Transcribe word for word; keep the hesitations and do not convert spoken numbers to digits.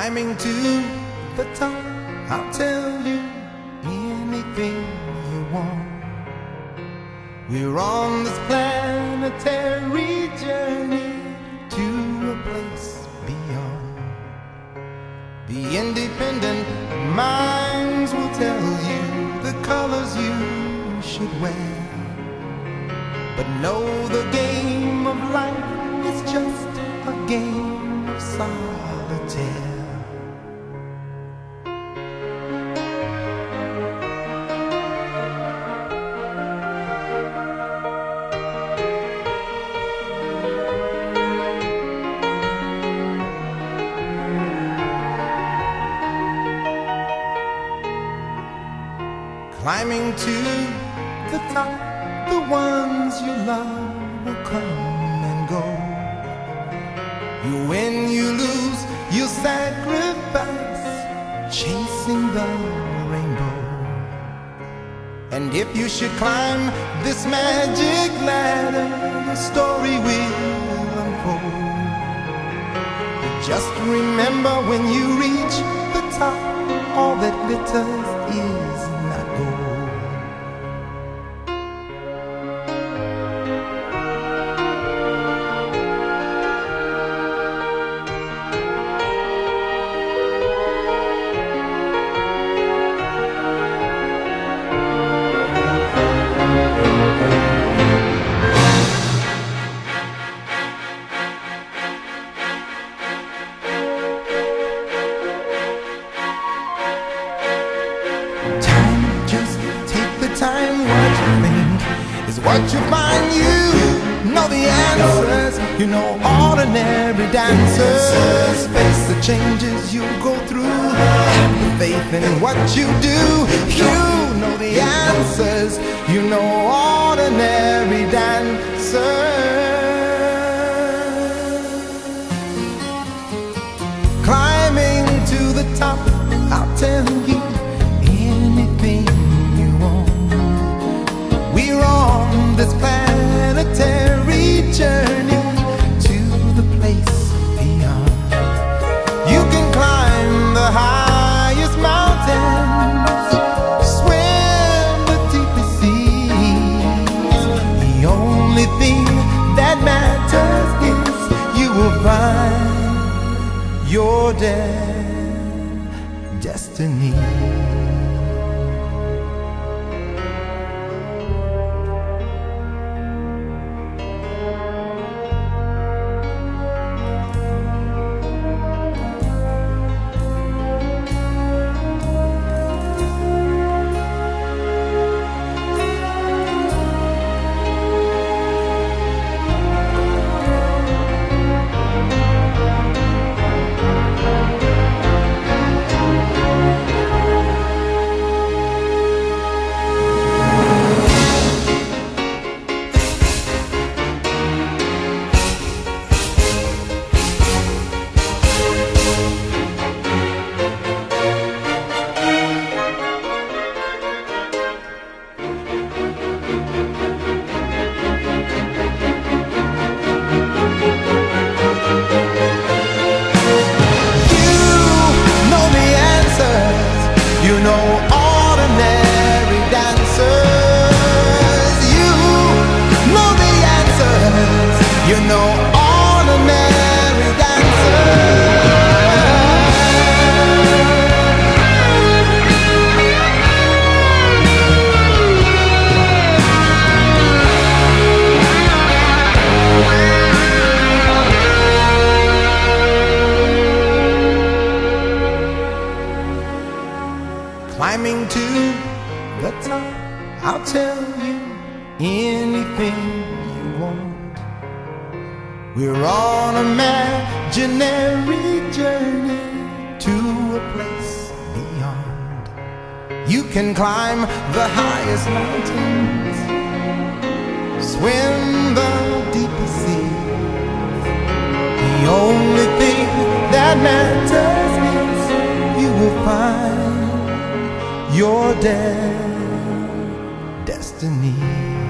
Climbing to the top, I'll tell you anything you want. We're on this planetary journey to a place beyond. The independent minds will tell you the colors you should wear, but know the game of life is just a game of solitaire. Climbing to the top, the ones you love will come and go. You win, you lose, you sacrifice, chasing the rainbow. And if you should climb this magic ladder, the story will unfold. But just remember, when you reach the top, all that glitters is not gold. Time, what you think is what you find. You know the answers. You know ordinary dancers face the changes you go through. Have the faith in what you do. You know the answers. You know ordinary dancers. Climbing to the top, I'll tell you anything. We're on this planetary journey to the place beyond. You can climb the highest mountains, swim the deepest seas. The only thing that matters is you will find your de- destiny. You know ordinary dancers. You know the answers. You know ordinary dancers. Climbing to the top, I'll tell you anything you want. We're on an imaginary journey to a place beyond. You can climb the highest mountains, swim the deepest seas. The only thing that matters is you will find your de- destiny.